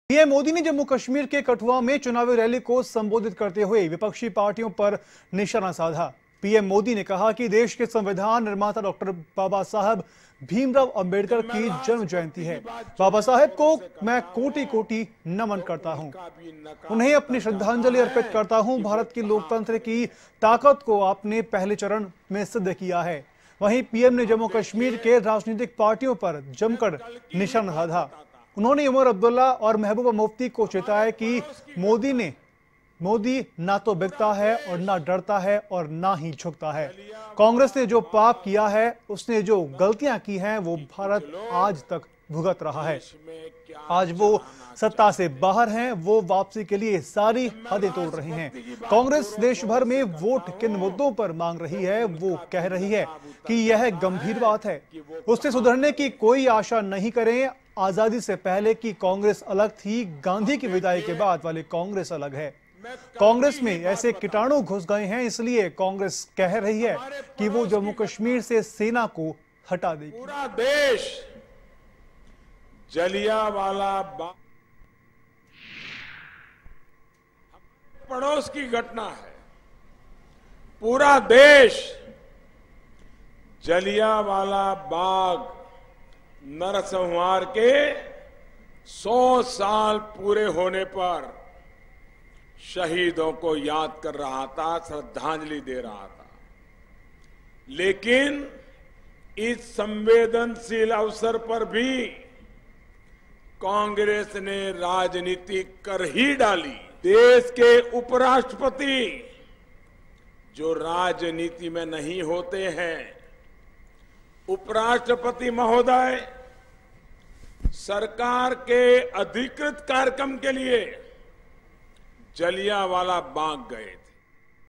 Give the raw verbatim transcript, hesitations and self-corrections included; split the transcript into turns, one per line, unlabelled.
PM Modi ने जम्मू कश्मीर के कठुआ में चुनावी रैली को संबोधित करते हुए विपक्षी पार्टियों पर निशाना साधा। पीएम मोदी ने कहा कि देश के संविधान निर्माता डॉक्टर बाबा साहब भीमराव अंबेडकर की जन्म जयंती है। बाबा साहेब को मैं कोटि कोटि नमन करता हूं, उन्हें अपनी श्रद्धांजलि अर्पित करता हूं। भारत की लोकतंत्र की ताकत को आपने पहले चरण में सिद्ध किया है। वहीं पीएम ने जम्मू कश्मीर के राजनीतिक पार्टियों पर जमकर निशाना साधा। उन्होंने उमर अब्दुल्ला और महबूबा मुफ्ती को चेताया कि मोदी ने मोदी ना तो बिकता है और ना डरता है और ना ही झुकता है। कांग्रेस ने जो पाप किया है, उसने जो गलतियां की हैं, वो भारत आज तक भुगत रहा है। आज वो सत्ता से बाहर हैं, वो वापसी के लिए सारी हदें तोड़ रहे हैं। कांग्रेस देश भर में वोट किन मुद्दों पर मांग रही है, वो कह रही है कि यह गंभीर बात है, उससे सुधरने की कोई आशा नहीं करें। आजादी से पहले की कांग्रेस अलग थी, गांधी की विदाई के बाद वाली कांग्रेस अलग है। कांग्रेस में ऐसे कीटाणु घुस गए हैं, इसलिए कांग्रेस कह रही है कि वो जम्मू कश्मीर से सेना को हटा देगी।
पूरा देश जलियांवाला बाग पड़ोस की घटना है। पूरा देश जलियांवाला बाग नरसंहार के सौ साल पूरे होने पर शहीदों को याद कर रहा था, श्रद्धांजलि दे रहा था। लेकिन इस संवेदनशील अवसर पर भी कांग्रेस ने राजनीति कर ही डाली। देश के उपराष्ट्रपति जो राजनीति में नहीं होते हैं, उपराष्ट्रपति महोदय सरकार के अधिकृत कार्यक्रम के लिए जलियांवाला बाग गए थे।